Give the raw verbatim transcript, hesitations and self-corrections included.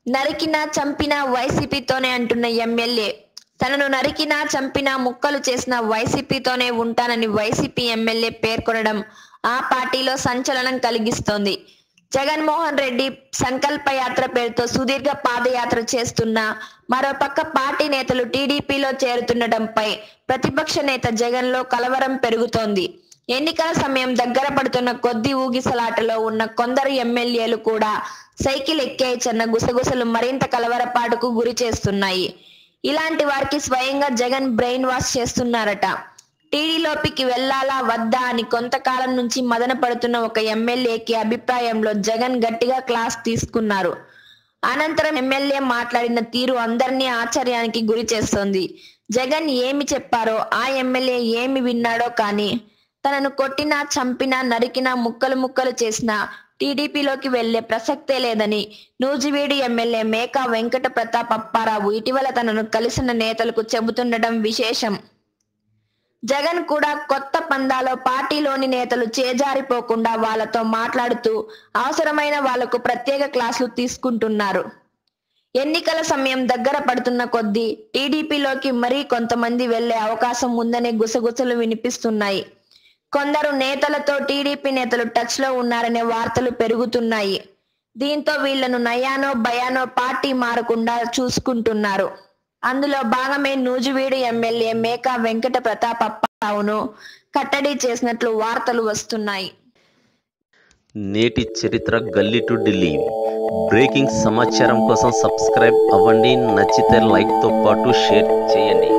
నరికినా చంపినా వైసీపీతోనే అంటున్న ఎమ్మెల్యే. తనను నరికినా చంపినా ముక్కలు చేసిన వైసీపీతోనే ఉంటానని వైసీపీ ఎమ్మెల్యే పేర్కొనడం ఆ పార్టీలో సంచలనం కలిగిస్తోంది. జగన్మోహన్ రెడ్డి సంకల్ప యాత్ర పేరుతో సుదీర్ఘ పాదయాత్ర చేస్తున్నా మరోపక్క పార్టీ నేతలు టీడీపీలో చేరుతుండటంపై ప్రతిపక్ష నేత జగన్లో కలవరం పెరుగుతోంది. ఎన్నికల సమయం దగ్గర పడుతున్న కొద్ది ఊగిసలాటలో ఉన్న కొందరు ఎమ్మెల్యేలు కూడా సైకిల్ ఎక్కేయచ్చన్న గుసగుసలు మరింత కలవరపాటుకు గురి చేస్తున్నాయి. ఇలాంటి వారికి స్వయంగా జగన్ బ్రెయిన్ వాష్ చేస్తున్నారట. టీడీలోకి వెళ్లాలా వద్దా అని కొంతకాలం నుంచి మదన పడుతున్న ఒక ఎమ్మెల్యేకి అభిప్రాయంలో జగన్ గట్టిగా క్లాస్ తీసుకున్నారు. అనంతరం ఎమ్మెల్యే మాట్లాడిన తీరు అందరినీ ఆశ్చర్యానికి గురి చేస్తోంది. జగన్ ఏమి చెప్పారో ఆ ఎమ్మెల్యే ఏమి విన్నాడో కానీ తనను కొట్టినా చంపినా నరికినా ముక్కలు ముక్కలు చేసినా టీడీపీలోకి వెళ్లే ప్రసక్తే లేదని నూజివీడు ఎమ్మెల్యే మేకా వెంకట ప్రతాప్ అప్పారావు ఇటీవల తనను కలిసిన నేతలకు చెబుతుండటం విశేషం. జగన్ కూడా కొత్త పందాలో పార్టీలోని నేతలు చేజారిపోకుండా వాళ్లతో మాట్లాడుతూ అవసరమైన వాళ్లకు ప్రత్యేక క్లాసులు తీసుకుంటున్నారు. ఎన్నికల సమయం దగ్గర పడుతున్న కొద్దీ టీడీపీలోకి మరీ కొంతమంది వెళ్లే అవకాశం ఉందనే గుసగుసలు వినిపిస్తున్నాయి. కొందరు నేతలతో టీడీపీ నేతలు టచ్ లో ఉన్నారనే వార్తలు పెరుగుతున్నాయి. దీంతో వీళ్లను నయానో భయానో పార్టీ మారకుండా చూసుకుంటున్నారు. అందులో భాగమే నూజివీడు ఎమ్మెల్యే మేకా వెంకట ప్రతాప్ అప్పారావును కట్టడి చేసినట్లు వార్తలు వస్తున్నాయి. నేటి చరిత్ర గల్లీ టు ఢిల్లీ బ్రేకింగ్ సమాచారం కోసం సబ్స్క్రైబ్ అవ్వండి. నచ్చితే లైక్ తో పాటు షేర్ చేయండి.